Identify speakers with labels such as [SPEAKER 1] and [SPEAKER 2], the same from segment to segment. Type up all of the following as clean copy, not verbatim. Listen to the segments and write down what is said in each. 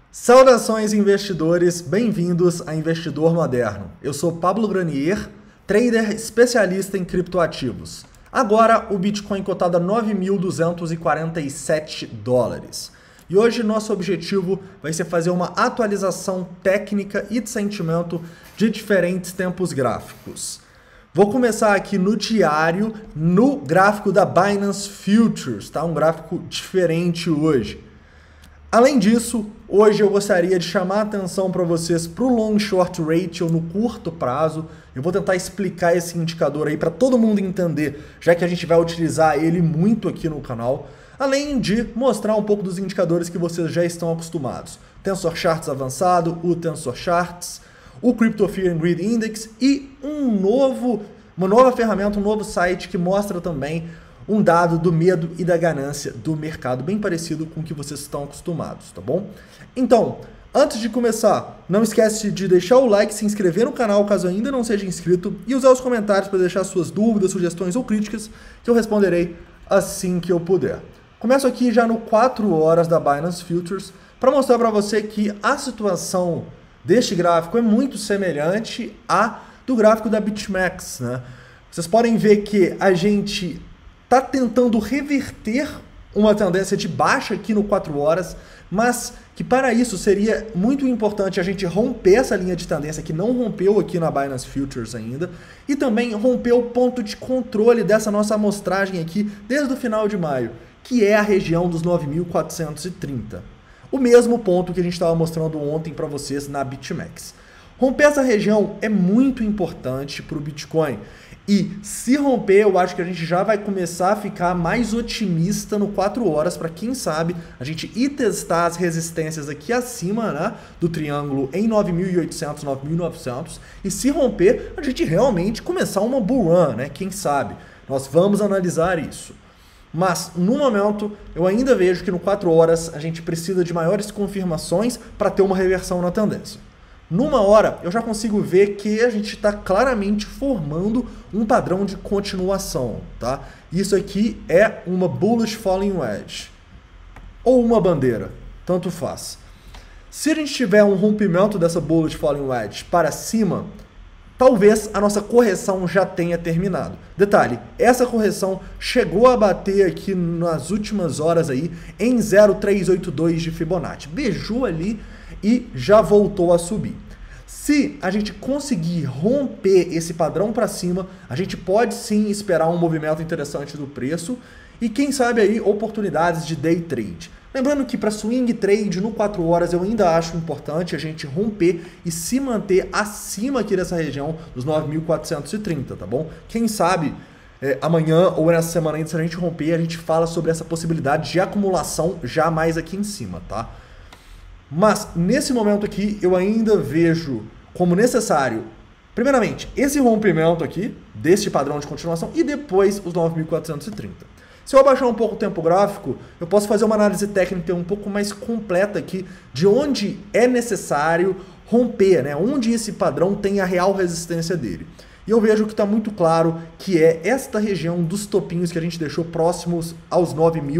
[SPEAKER 1] Saudações investidores, bem-vindos a Investidor Moderno. Eu sou Pablo Granier, trader especialista em criptoativos. Agora o Bitcoin cotado a 9.247 dólares. E hoje nosso objetivo vai ser fazer uma atualização técnica e de sentimento de diferentes tempos gráficos. Vou começar aqui no diário, no gráfico da Binance Futures, tá? Um gráfico diferente hoje. Além disso, hoje eu gostaria de chamar a atenção para vocês para o Long Short Ratio no curto prazo. Eu vou tentar explicar esse indicador aí para todo mundo entender, já que a gente vai utilizar ele muito aqui no canal. Além de mostrar um pouco dos indicadores que vocês já estão acostumados. Tensor Charts avançado, o Tensor Charts, o Crypto Fear and Greed Index e uma nova ferramenta, um novo site que mostra também um dado do medo e da ganância do mercado, bem parecido com o que vocês estão acostumados, tá bom? Então, antes de começar, não esquece de deixar o like, se inscrever no canal caso ainda não seja inscrito e usar os comentários para deixar suas dúvidas, sugestões ou críticas que eu responderei assim que eu puder. Começo aqui já no 4 horas da Binance Futures para mostrar para você que a situação deste gráfico é muito semelhante à do gráfico da BitMEX, né? Vocês podem ver que a gente está tentando reverter uma tendência de baixa aqui no 4 horas, mas que para isso seria muito importante a gente romper essa linha de tendência que não rompeu aqui na Binance Futures ainda, e também romper o ponto de controle dessa nossa amostragem aqui desde o final de maio, que é a região dos 9.430. O mesmo ponto que a gente estava mostrando ontem para vocês na BitMEX. Romper essa região é muito importante para o Bitcoin. E se romper, eu acho que a gente já vai começar a ficar mais otimista no 4 horas para quem sabe a gente ir testar as resistências aqui acima, né, do triângulo em 9.800, 9.900 e se romper, a gente realmente começar uma bull run, né, quem sabe. Nós vamos analisar isso. Mas, no momento, eu ainda vejo que no 4 horas a gente precisa de maiores confirmações para ter uma reversão na tendência. Numa hora, eu já consigo ver que a gente está claramente formando um padrão de continuação, tá? Isso aqui é uma Bullish Falling Wedge, ou uma bandeira, tanto faz. Se a gente tiver um rompimento dessa Bullish Falling Wedge para cima, talvez a nossa correção já tenha terminado. Detalhe, essa correção chegou a bater aqui nas últimas horas aí em 0,382 de Fibonacci. Beijou ali e já voltou a subir. Se a gente conseguir romper esse padrão para cima, a gente pode sim esperar um movimento interessante do preço e quem sabe aí oportunidades de day trade. Lembrando que para swing trade no 4 horas eu ainda acho importante a gente romper e se manter acima aqui dessa região dos 9.430, tá bom? Quem sabe amanhã ou nessa semana ainda, se a gente romper, a gente fala sobre essa possibilidade de acumulação já mais aqui em cima, tá? Mas nesse momento aqui eu ainda vejo como necessário, primeiramente, esse rompimento aqui, deste padrão de continuação, e depois os 9.430. Se eu abaixar um pouco o tempo gráfico, eu posso fazer uma análise técnica um pouco mais completa aqui de onde é necessário romper, né? Onde esse padrão tem a real resistência dele. E eu vejo que está muito claro que é esta região dos topinhos que a gente deixou próximos aos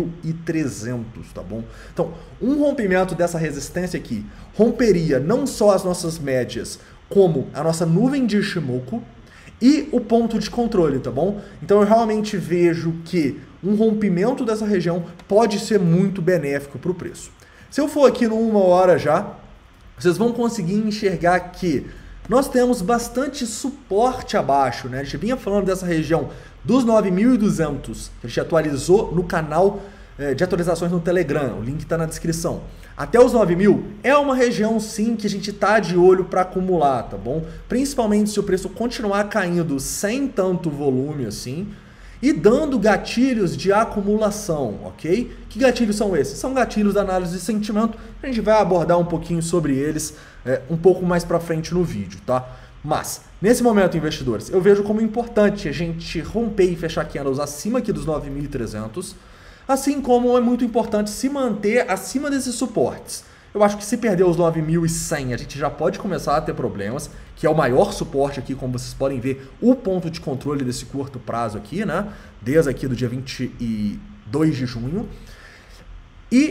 [SPEAKER 1] 9.300, tá bom? Então, um rompimento dessa resistência aqui romperia não só as nossas médias, como a nossa nuvem de Ishimoku e o ponto de controle, tá bom? Então eu realmente vejo que um rompimento dessa região pode ser muito benéfico para o preço. Se eu for aqui no 1 hora já, vocês vão conseguir enxergar que nós temos bastante suporte abaixo, né? A gente vinha falando dessa região dos 9.200, que a gente atualizou no canal de atualizações no Telegram, o link está na descrição. Até os 9.000 é uma região sim que a gente está de olho para acumular, tá bom? Principalmente se o preço continuar caindo sem tanto volume assim e dando gatilhos de acumulação, ok? Que gatilhos são esses? São gatilhos da análise de sentimento, a gente vai abordar um pouquinho sobre eles um pouco mais para frente no vídeo, tá? Mas, nesse momento, investidores, eu vejo como importante a gente romper e fechar candles acima aqui dos 9.300, assim como é muito importante se manter acima desses suportes. Eu acho que se perder os 9.100, a gente já pode começar a ter problemas, que é o maior suporte aqui, como vocês podem ver, o ponto de controle desse curto prazo aqui, né? Desde aqui do dia 22 de junho. E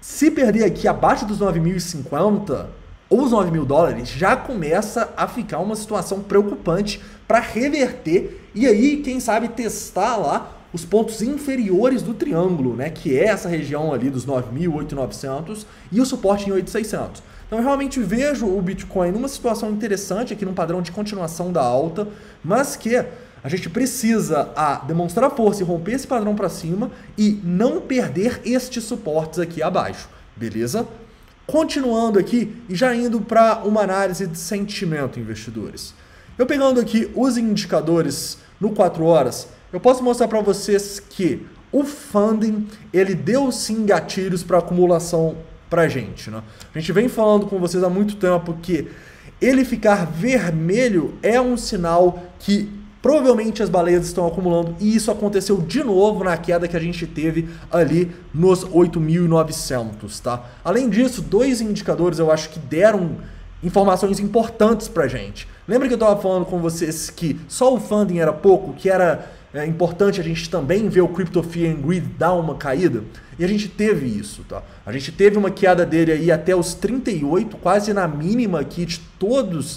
[SPEAKER 1] Se perder aqui abaixo dos 9.050 ou os 9 mil dólares, já começa a ficar uma situação preocupante para reverter e aí, quem sabe, testar lá os pontos inferiores do triângulo, né, que é essa região ali dos 9.000, 8.900 e o suporte em 8.600. Então eu realmente vejo o Bitcoin numa situação interessante aqui, num padrão de continuação da alta, mas que a gente precisa demonstrar força e romper esse padrão para cima e não perder estes suportes aqui abaixo, beleza? Continuando aqui e já indo para uma análise de sentimento, investidores. Eu pegando aqui os indicadores no 4 horas, eu posso mostrar para vocês que o funding, ele deu sim gatilhos para acumulação pra gente, né? A gente vem falando com vocês há muito tempo que ele ficar vermelho é um sinal que provavelmente as baleias estão acumulando, e isso aconteceu de novo na queda que a gente teve ali nos 8.900, tá? Além disso, 2 indicadores eu acho que deram informações importantes pra gente. Lembra que eu estava falando com vocês que só o funding era pouco, que era importante a gente também ver o Crypto Fear and Greed dar uma caída? E a gente teve isso, tá? A gente teve uma queda dele aí até os 38, quase na mínima aqui de todos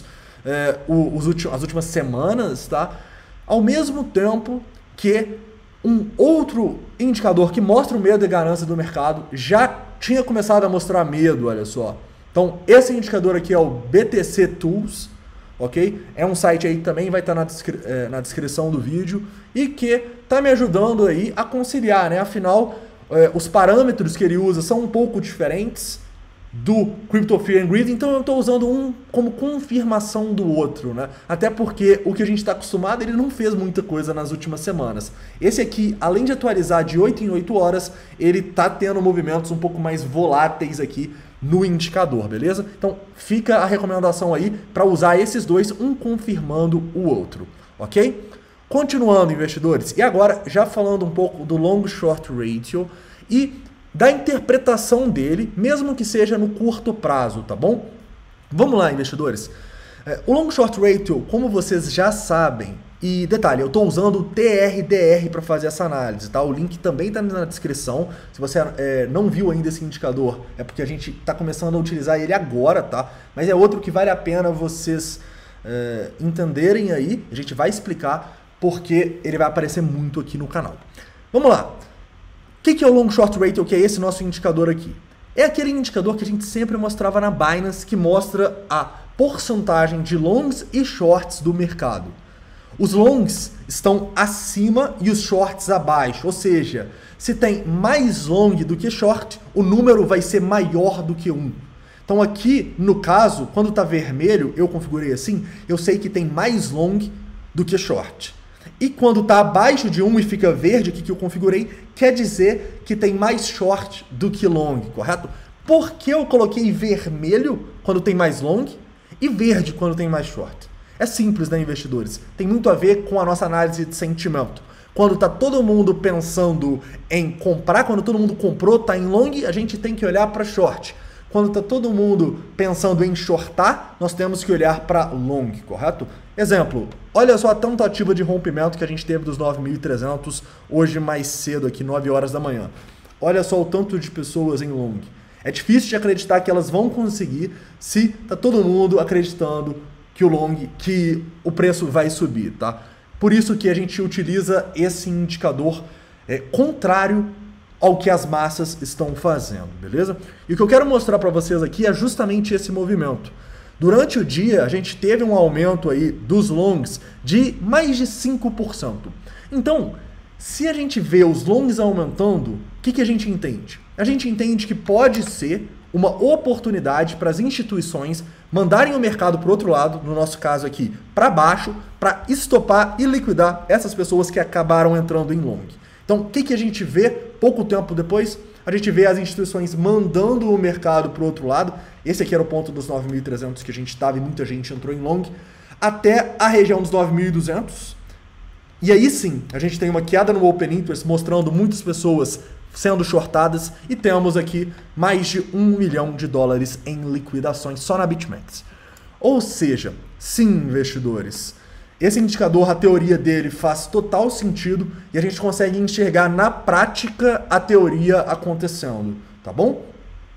[SPEAKER 1] as últimas semanas, tá? Ao mesmo tempo que um outro indicador que mostra o medo e ganância do mercado já tinha começado a mostrar medo, olha só. Então, esse indicador aqui é o BTC Tools, ok? É um site aí que também vai estar na descrição do vídeo e que está me ajudando aí a conciliar, né? Afinal, os parâmetros que ele usa são um pouco diferentes do Crypto Fear and Greed, então eu estou usando um como confirmação do outro, né? Até porque o que a gente está acostumado, ele não fez muita coisa nas últimas semanas. Esse aqui, além de atualizar de 8 em 8 horas, ele está tendo movimentos um pouco mais voláteis aqui no indicador, beleza? Então fica a recomendação aí para usar esses dois, um confirmando o outro, ok? Continuando, investidores, e agora já falando um pouco do Long Short Ratio e da interpretação dele, mesmo que seja no curto prazo, tá bom? Vamos lá, investidores. O Long Short Ratio, como vocês já sabem, e detalhe, eu estou usando o TRDR para fazer essa análise, tá? O link também está na descrição. Se você não viu ainda esse indicador, é porque a gente está começando a utilizar ele agora, tá? Mas é outro que vale a pena vocês entenderem aí. A gente vai explicar porque ele vai aparecer muito aqui no canal. Vamos lá. O que é o Long Short Ratio, que é esse nosso indicador aqui? É aquele indicador que a gente sempre mostrava na Binance, que mostra a porcentagem de longs e shorts do mercado. Os longs estão acima e os shorts abaixo, ou seja, se tem mais long do que short, o número vai ser maior do que 1. Então aqui, no caso, quando está vermelho, eu configurei assim, eu sei que tem mais long do que short. E quando está abaixo de 1 e fica verde, aqui que eu configurei, quer dizer que tem mais short do que long, correto? Por que eu coloquei vermelho quando tem mais long e verde quando tem mais short? É simples, né, investidores? Tem muito a ver com a nossa análise de sentimento. Quando está todo mundo pensando em comprar, quando todo mundo comprou, está em long, a gente tem que olhar para short. Quando está todo mundo pensando em shortar, nós temos que olhar para long, correto? Exemplo, olha só a tentativa de rompimento que a gente teve dos 9.300 hoje mais cedo aqui, 9 horas da manhã. Olha só o tanto de pessoas em long. É difícil de acreditar que elas vão conseguir se está todo mundo acreditando que o preço vai subir, tá? Por isso que a gente utiliza esse indicador contrário ao que as massas estão fazendo, beleza? E o que eu quero mostrar para vocês aqui é justamente esse movimento. Durante o dia, a gente teve um aumento aí dos longs de mais de 5%. Então, se a gente vê os longs aumentando, o que a gente entende? A gente entende que pode ser uma oportunidade para as instituições mandarem o mercado para o outro lado, no nosso caso aqui, para baixo, para estopar e liquidar essas pessoas que acabaram entrando em long. Então, o que a gente vê pouco tempo depois? A gente vê as instituições mandando o mercado para o outro lado. Esse aqui era o ponto dos 9.300 que a gente estava e muita gente entrou em long, até a região dos 9.200. E aí sim, a gente tem uma queda no Open Interest mostrando muitas pessoas sendo shortadas e temos aqui mais de $1 milhão em liquidações só na BitMEX. Ou seja, sim, investidores, esse indicador, a teoria dele faz total sentido e a gente consegue enxergar na prática a teoria acontecendo, tá bom?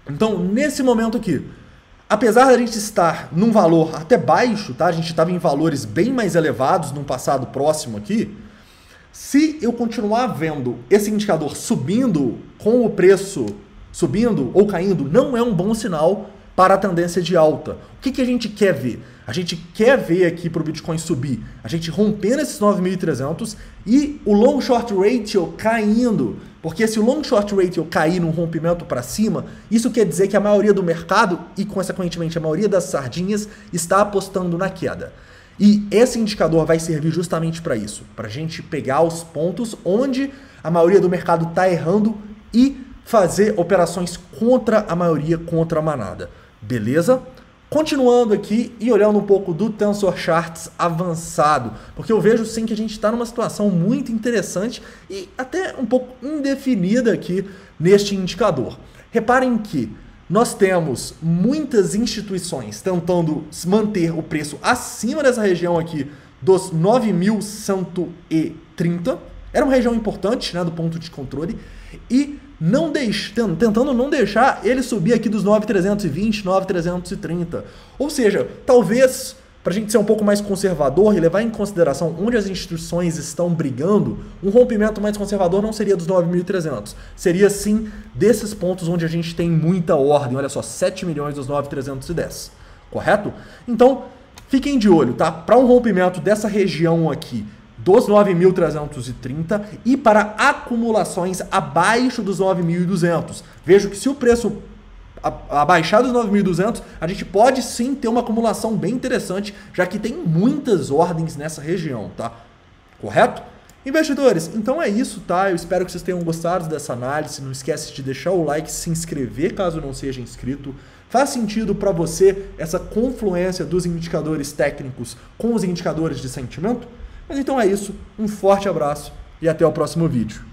[SPEAKER 1] Então, nesse momento aqui, apesar da gente estar num valor até baixo, tá? A gente estava em valores bem mais elevados num passado próximo aqui. Se eu continuar vendo esse indicador subindo, com o preço subindo ou caindo, não é um bom sinal para a tendência de alta. O que a gente quer ver? A gente quer ver aqui para o Bitcoin subir, a gente rompendo esses 9.300 e o long short ratio caindo. Porque se o long short ratio cair num rompimento para cima, isso quer dizer que a maioria do mercado e, consequentemente, a maioria das sardinhas está apostando na queda. E esse indicador vai servir justamente para isso, para a gente pegar os pontos onde a maioria do mercado está errando e fazer operações contra a maioria, contra a manada. Beleza? Continuando aqui e olhando um pouco do Tensor Charts avançado, porque eu vejo sim que a gente está numa situação muito interessante e até um pouco indefinida aqui neste indicador. Reparem que nós temos muitas instituições tentando manter o preço acima dessa região aqui dos 9.130. Era uma região importante, né, do ponto de controle. E tentando não deixar ele subir aqui dos 9.320, 9.330. Ou seja, talvez, para a gente ser um pouco mais conservador e levar em consideração onde as instituições estão brigando, um rompimento mais conservador não seria dos 9.300. Seria, sim, desses pontos onde a gente tem muita ordem. Olha só, 7 milhões dos 9.310. Correto? Então, fiquem de olho, tá? Para um rompimento dessa região aqui, dos 9.330 e para acumulações abaixo dos 9.200. Vejo que se o preço abaixar dos 9.200, a gente pode sim ter uma acumulação bem interessante, já que tem muitas ordens nessa região, tá? Correto? Investidores, então é isso, tá? Eu espero que vocês tenham gostado dessa análise. Não esquece de deixar o like, se inscrever caso não seja inscrito. Faz sentido para você essa confluência dos indicadores técnicos com os indicadores de sentimento? Mas então é isso, um forte abraço e até o próximo vídeo.